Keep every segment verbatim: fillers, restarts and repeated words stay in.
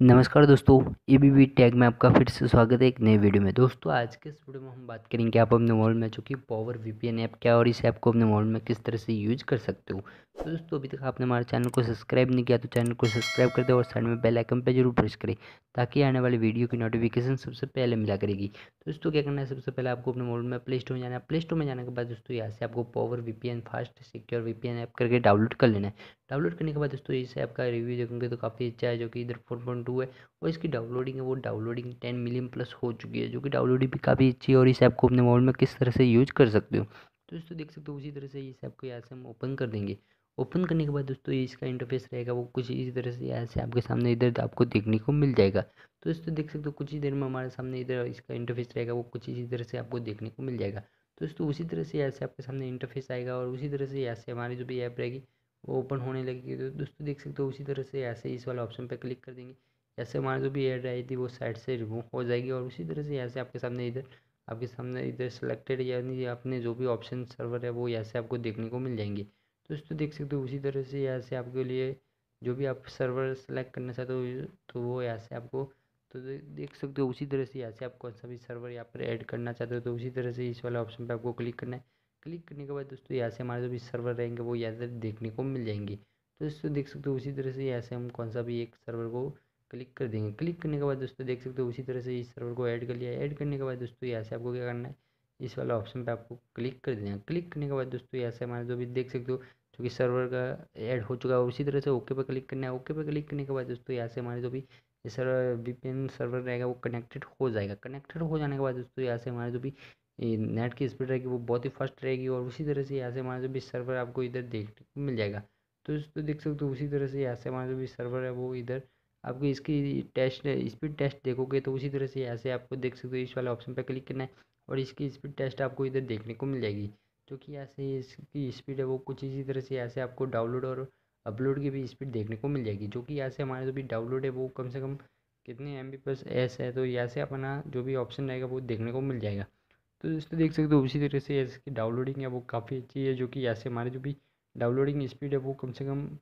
नमस्कार दोस्तों, ABV tag में आपका फिर से स्वागत है एक नए वीडियो में। दोस्तों आज के इस वीडियो में हम बात करेंगे आप अपने मोबाइल में जो कि पावर वीपीएन ऐप क्या है और इस ऐप को अपने मोबाइल में किस तरह से यूज कर सकते हो। तो दोस्तों अभी तक आपने हमारे चैनल को सब्सक्राइब नहीं किया तो चैनल को सब्सक्राइब कर दे और साइड में बेल आइकन पर जरूर प्रेस करें ताकि आने वाली वीडियो की नोटिफिकेशन सबसे पहले मिला करेगी। तो दोस्तों क्या करना है, सबसे पहले आपको अपने मोबाइल में प्ले स्टोर में जाना है। प्ले स्टोर में जाने के बाद दोस्तों यहाँ से आपको power VPN fast secure VPN app करके डाउनलोड कर लेना है। डाउनलोड करने के बाद दोस्तों इस ऐप का रिव्यू देखोगे तो काफ़ी अच्छा है, जो कि इधर फोर पॉइंट टू है और इसकी डाउनलोडिंग है वो डाउनलोडिंग टेन मिलियन प्लस हो चुकी है, जो कि डाउनलोडिंग भी काफ़ी अच्छी है। और इस ऐप को अपने मोबाइल में किस तरह से यूज कर सकते हो तो दोस्तों देख सकते हो। उसी तरह से इस ऐप को यहाँ से हम ओपन कर देंगे। ओपन करने के बाद दोस्तों ये इसका इंटरफेस रहेगा वो कुछ इसी तरह से यहाँ से आपके सामने इधर आपको देखने को मिल जाएगा। तो दोस्तों देख सकते हो कुछ ही देर में हमारे सामने इधर इसका इंटरफेस रहेगा वो कुछ इसी तरह से आपको देखने को मिल जाएगा। तो दोस्तों उसी तरह से यहाँ से आपके सामने इंटरफेस आएगा और उसी तरह से यहाँ से हमारी जो भी ऐप रहेगी वो ओपन होने लगेगी। तो दोस्तों देख सकते हो उसी तरह से ऐसे इस वाला ऑप्शन पर क्लिक कर देंगे। ऐसे हमारी जो भी ऐड आई थी वो साइड से रिमूव हो जाएगी और उसी तरह से यहाँ से आपके सामने इधर आपके सामने इधर सेलेक्टेड यानी आपने जो भी ऑप्शन सर्वर है वो यहाँ से आपको देखने को मिल जाएंगे। तो दोस्तों देख सकते हो उसी तरह से यहाँ से आपके लिए जो भी आप सर्वर सेलेक्ट करना चाहते हो तो वो यहाँ से आपको तो देख सकते हो उसी तरह से यहाँ से आप कौन सा भी सर्वर यहाँ पर ऐड करना चाहते हो तो उसी तरह से इस वाले ऑप्शन पर आपको क्लिक करना है। क्लिक करने के बाद दोस्तों यहाँ से हमारे जो भी सर्वर रहेंगे वो यहाँ से देखने को मिल जाएंगे। तो दोस्तों देख सकते हो उसी तरह से यहाँ से हम कौन सा भी एक सर्वर को क्लिक कर देंगे। क्लिक करने के बाद दोस्तों देख सकते हो उसी तरह से इस सर्वर को ऐड कर लिया। ऐड करने के बाद दोस्तों यहाँ से आपको क्या करना है, इस वाला ऑप्शन पे आपको क्लिक कर देना है। क्लिक करने के बाद दोस्तों यहाँ से हमारा जो भी देख सकते हो जो कि सर्वर का ऐड हो चुका है उसी तरह से ओके पे क्लिक करना है। ओके पे क्लिक करने के बाद दोस्तों यहाँ से हमारे जो भी सर्वर वीपीएन सर्वर रहेगा वो कनेक्टेड हो जाएगा। कनेक्टेड हो जाने के बाद दोस्तों यहाँ से हमारे जो भी नेट की स्पीड रहेगी वो बहुत ही फास्ट रहेगी और उसी तरह से यहाँ से हमारा जो भी सर्वर आपको इधर देखने को मिल जाएगा। तो दोस्तों देख सकते हो उसी तरह से यहाँ से हमारा जो भी सर्वर है वो इधर आपको इसकी टेस्ट स्पीड टेस्ट देखोगे तो उसी तरह से ऐसे आपको देख सकते हो इस वाले ऑप्शन पर क्लिक करना है और इसकी स्पीड टेस्ट आपको इधर देखने को मिल जाएगी। जो कि ऐसे इसकी स्पीड है वो कुछ इसी तरह से ऐसे आपको डाउनलोड और अपलोड की भी स्पीड देखने को मिल जाएगी। जो कि यहाँ से हमारा जो भी डाउनलोड है वो कम से कम कितने एम बी प्लस एस है तो यहाँ से अपना जो भी ऑप्शन रहेगा वो देखने को मिल जाएगा। तो दोस्तों देख सकते हो उसी तरह से इसकी डाउनलोडिंग है वो काफ़ी अच्छी है। जो कि यहाँ से हमारे जो भी डाउनलोडिंग स्पीड है वो कम से कम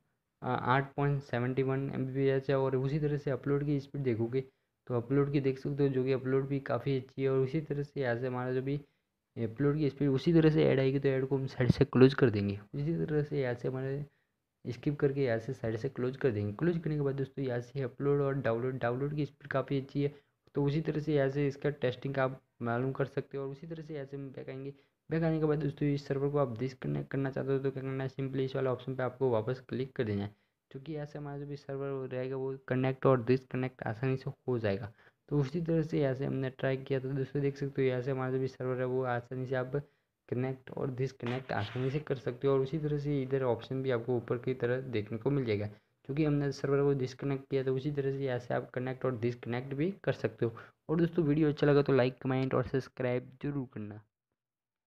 आठ point seventy one M B P H है। और उसी तरह से अपलोड की स्पीड देखोगे तो अपलोड की देख सकते हो जो कि अपलोड भी काफ़ी अच्छी है। और उसी तरह से यहाँ से हमारा जो भी अपलोड की स्पीड उसी तरह से ऐड आएगी तो ऐड को हम साइड से क्लोज कर देंगे। उसी तरह से यहाँ से हमारे स्किप करके यहाँ से साइड से क्लोज कर देंगे। क्लोज करने के बाद दोस्तों यहाँ से अपलोड और डाउनलोड डाउनलोड की स्पीड काफ़ी अच्छी है। तो उसी तरह से यहाँ से इसका टेस्टिंग का आप मालूम कर सकते हो। और उसी तरह से यहाँ से हम बैक आएंगे। बैक आने के बाद दोस्तों इस सर्वर को आप डिसकनेक्ट करना चाहते हो तो क्या करना है, सिंपली इस वाला ऑप्शन पे आपको वापस क्लिक कर देना है। क्योंकि यहाँ से हमारा जो भी सर्वर रहेगा वो कनेक्ट और डिसकनेक्ट आसानी से हो जाएगा। तो उसी तरह से यहाँ से हमने ट्राई किया तो दोस्तों देख सकते हो यहाँ से हमारा जो भी सर्वर है वो आसानी से आप कनेक्ट और डिसकनेक्ट आसानी से कर सकते हो। और उसी तरह से इधर ऑप्शन भी आपको ऊपर की तरह देखने को मिल जाएगा। क्योंकि हमने सर्वर को डिसकनेक्ट किया तो उसी तरह से यहाँ से आप कनेक्ट और डिसकनेक्ट भी कर सकते हो। और दोस्तों वीडियो अच्छा लगा तो लाइक कमेंट और सब्सक्राइब जरूर करना।